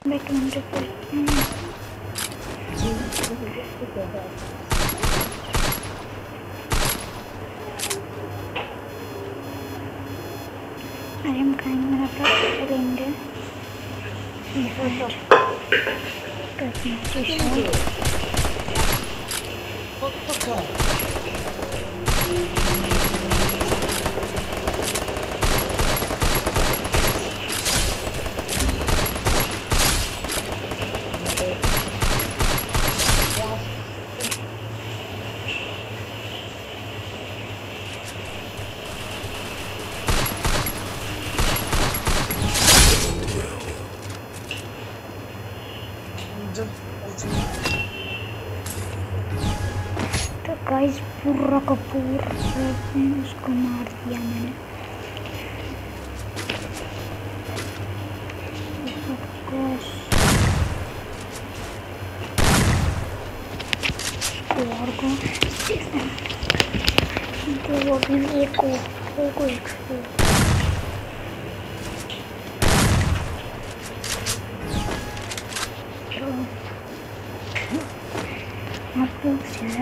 20 I am kind of surrender. तो guys पूरा का पूरा उसको मार दिया मैंने। और को वो भी एक को आप लोग शायद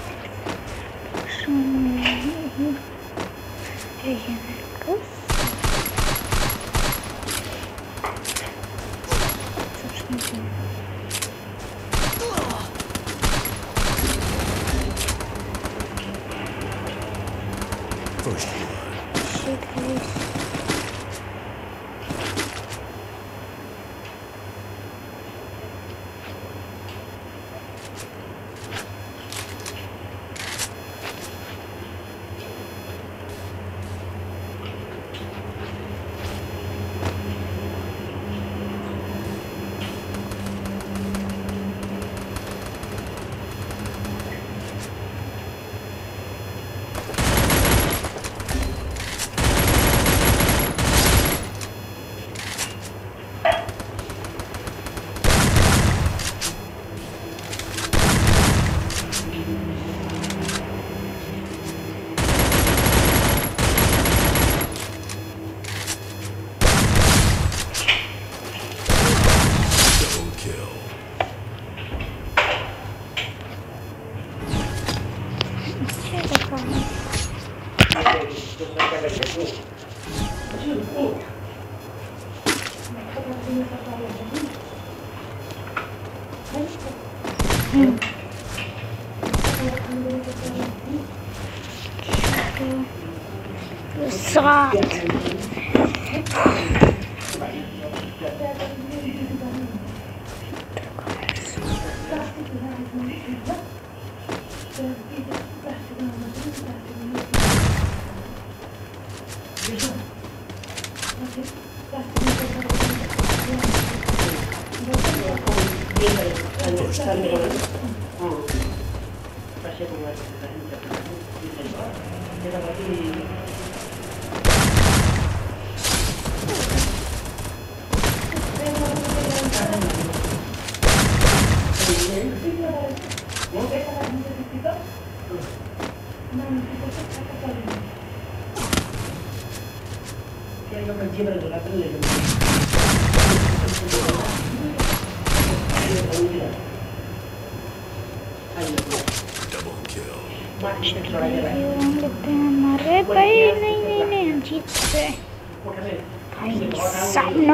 हमारे भाई नहीं जीत गए भाई सामने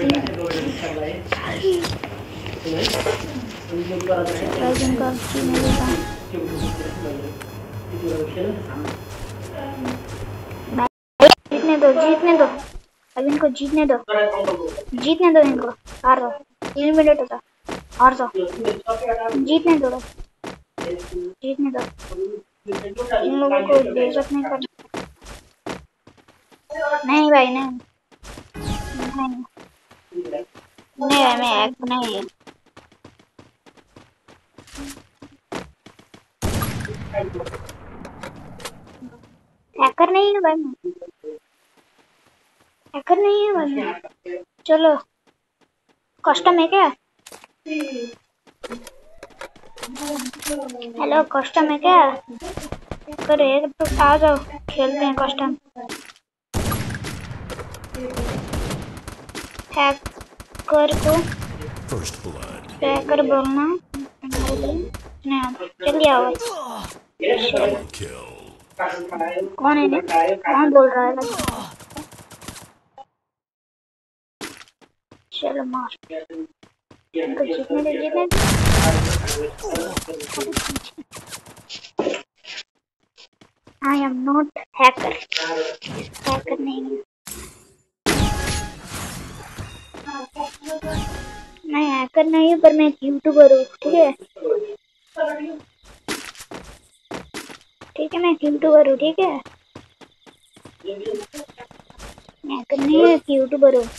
जीतने दो अब इनको जीतने दो इनको हार दो 3 मिनट होता हार दो जीतने दो इन लोगों को बेइज्जत नहीं करना। नहीं भाई नहीं भाई मैं एक नहीं हैकर नहीं है भाई हैकर नहीं है भाई। चलो कस्टम है क्या? हेलो कस्टम है क्या? करे तो आ जाओ खेलते हैं कस्टम। हैकर को First blood. हैकर बोलना नहीं आता। चलिए आओ। Double kill. कौन है? कौन बोल रहा है? चलो मार इनको। जीतने दे। I am not hacker. Hacker नहीं है। मैं हैकर नहीं हूँ, पर मैं एक यूट्यूबर हूँ। ठीक है, ठीक है, मैं एक यूट्यूबर हूँ। ठीक है, मैं हैकर नहीं हूँ, एक यूट्यूबर हूँ।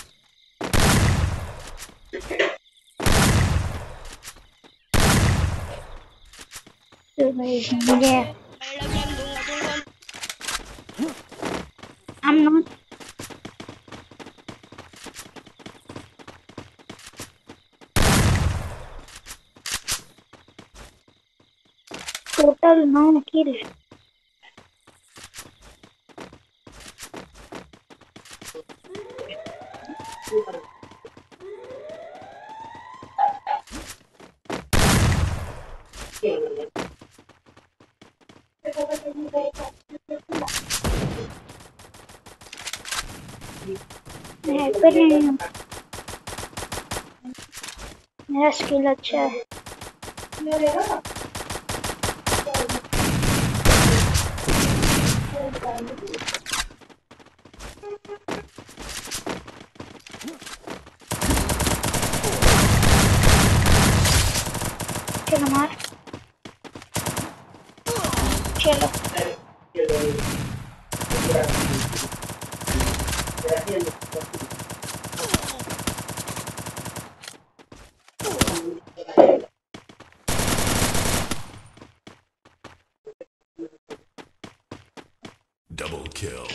तो भाई मुझे I'm not total no kill. Hacker नहीं हूँ, मेरा स्किल अच्छा है। चलो मार, चलो Double kill.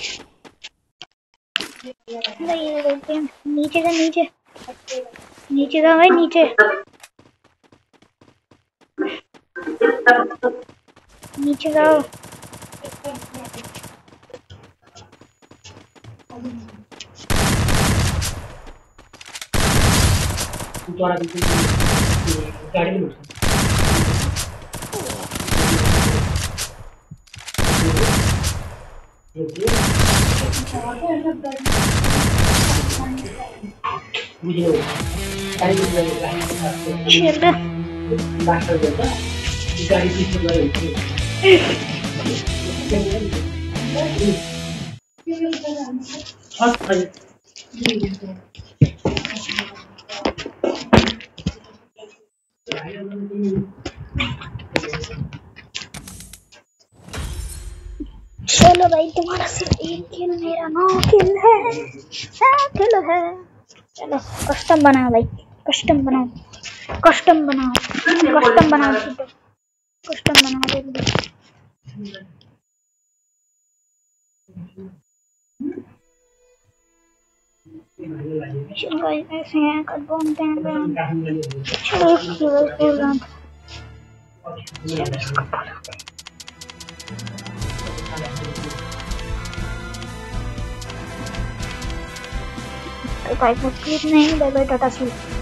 नीचे का नीचे नीचे का भाई नीचे नीचे का चलो भाई, तुम्हारा सिर्फ एक किल, मेरा 9 किल है। किल है। चलो कस्टम बनाओ भाई, कस्टम बनाओ, कस्टम बनाओ, कस्टम बनाओ, कस्टम बनाओ जल्दी। चलो ऐसे हैं कर बोलते हैं। चलो बोल रहा था। भाई नहीं, बाय बाय, टाटा सी।